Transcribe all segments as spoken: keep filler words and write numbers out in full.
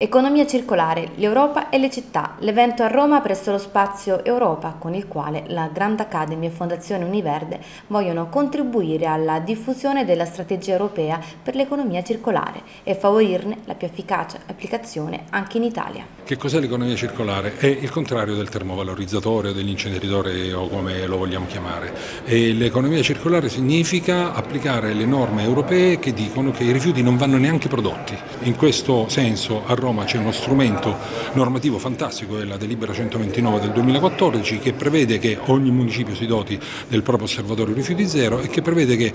Economia circolare, l'Europa e le città, l'evento a Roma presso lo spazio Europa con il quale la Grand Academy e Fondazione Univerde vogliono contribuire alla diffusione della strategia europea per l'economia circolare e favorirne la più efficace applicazione anche in Italia. Che cos'è l'economia circolare? È il contrario del termovalorizzatore o dell'inceneritore o come lo vogliamo chiamare. E l'economia circolare significa applicare le norme europee che dicono che i rifiuti non vanno neanche prodotti. In questo senso a Roma c'è uno strumento normativo fantastico, è la delibera centoventinove del duemilaquattordici, che prevede che ogni municipio si doti del proprio osservatorio rifiuti zero e che prevede che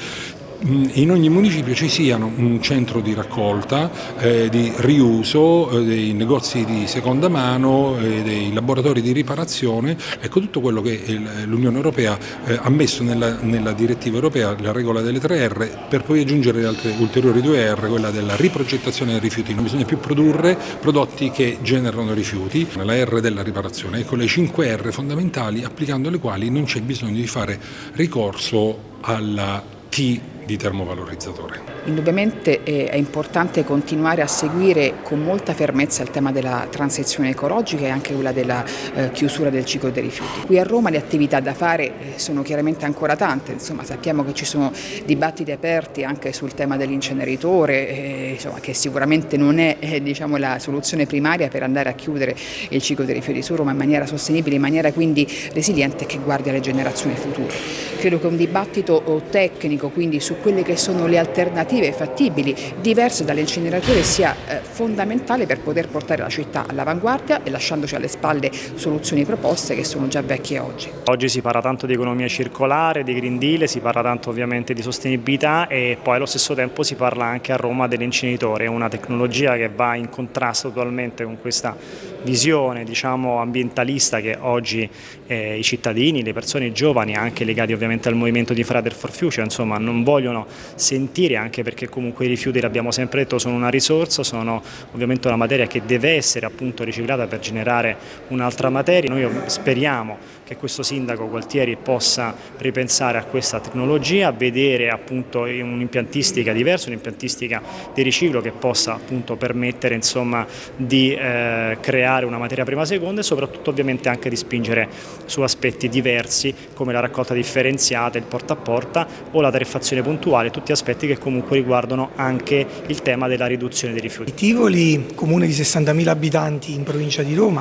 in ogni municipio ci siano un centro di raccolta, eh, di riuso, eh, dei negozi di seconda mano, eh, dei laboratori di riparazione, ecco tutto quello che l'Unione Europea eh, ha messo nella, nella direttiva europea, la regola delle tre R, per poi aggiungere altre ulteriori due R, quella della riprogettazione dei rifiuti. Non bisogna più produrre prodotti che generano rifiuti, la R della riparazione, ecco le cinque R fondamentali applicando le quali non c'è bisogno di fare ricorso alla T di termovalorizzatore. Indubbiamente è importante continuare a seguire con molta fermezza il tema della transizione ecologica e anche quella della eh, chiusura del ciclo dei rifiuti. Qui a Roma le attività da fare sono chiaramente ancora tante, insomma, sappiamo che ci sono dibattiti aperti anche sul tema dell'inceneritore, eh, insomma, che sicuramente non è eh, diciamo, la soluzione primaria per andare a chiudere il ciclo dei rifiuti su Roma in maniera sostenibile, in maniera quindi resiliente che guardi alle generazioni future. Credo che un dibattito tecnico quindi su quelle che sono le alternative fattibili diverse dall'inceneritore sia eh, fondamentale per poter portare la città all'avanguardia e lasciandoci alle spalle soluzioni proposte che sono già vecchie oggi. Oggi si parla tanto di economia circolare, di Green Deal, si parla tanto ovviamente di sostenibilità e poi allo stesso tempo si parla anche a Roma dell'inceneritore, una tecnologia che va in contrasto totalmente con questa visione diciamo ambientalista che oggi eh, i cittadini, le persone giovani, anche legati ovviamente al movimento di Fridays for Future, insomma non vogliono sentire, anche perché comunque i rifiuti, l'abbiamo sempre detto, sono una risorsa, sono ovviamente una materia che deve essere appunto riciclata per generare un'altra materia. Noi speriamo che questo sindaco Gualtieri possa ripensare a questa tecnologia, vedere appunto un'impiantistica diversa, un'impiantistica di riciclo che possa appunto permettere insomma di eh, creare una materia prima seconda e soprattutto ovviamente anche di spingere su aspetti diversi come la raccolta differenziata, il porta a porta o la tariffazione puntuale, tutti aspetti che comunque riguardano anche il tema della riduzione dei rifiuti. Tivoli, comune di sessantamila abitanti in provincia di Roma,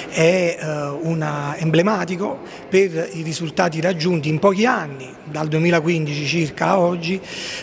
è eh, una emblematico per i risultati raggiunti in pochi anni, dal duemilaquindici circa a oggi,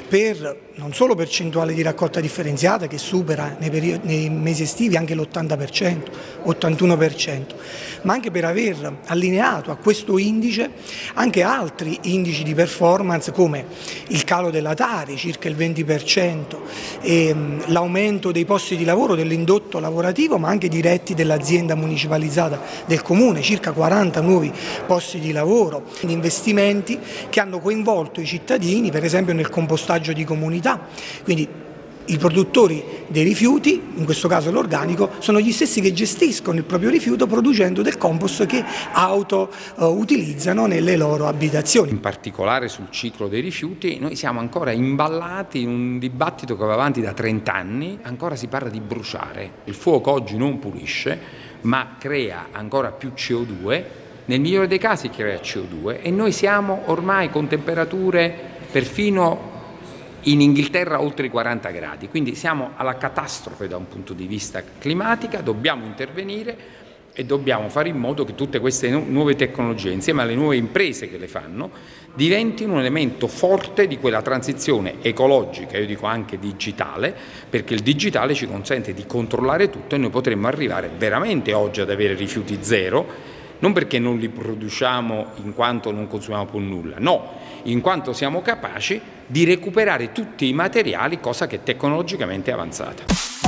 per non solo percentuale di raccolta differenziata che supera nei, periodi, nei mesi estivi anche l'ottanta per cento, ottantuno per cento, ma anche per aver allineato a questo indice anche altri indici di performance come il calo della Tari, circa il venti per cento, e l'aumento dei posti di lavoro dell'indotto lavorativo ma anche diretti dell'azienda municipalizzata del comune, circa quaranta nuovi posti di lavoro, investimenti che hanno coinvolto i cittadini per esempio nel compostaggio di comunità. Quindi i produttori dei rifiuti, in questo caso l'organico, sono gli stessi che gestiscono il proprio rifiuto producendo del compost che auto uh, utilizzano nelle loro abitazioni. In particolare sul ciclo dei rifiuti noi siamo ancora imballati in un dibattito che va avanti da trenta anni, ancora si parla di bruciare. Il fuoco oggi non pulisce ma crea ancora più C O due, nel migliore dei casi crea C O due e noi siamo ormai con temperature perfino in Inghilterra oltre i quaranta gradi, quindi siamo alla catastrofe da un punto di vista climatico, dobbiamo intervenire e dobbiamo fare in modo che tutte queste nuove tecnologie, insieme alle nuove imprese che le fanno, diventino un elemento forte di quella transizione ecologica, io dico anche digitale, perché il digitale ci consente di controllare tutto e noi potremmo arrivare veramente oggi ad avere rifiuti zero, non perché non li produciamo in quanto non consumiamo più nulla, no, in quanto siamo capaci di recuperare tutti i materiali, cosa che tecnologicamente è avanzata.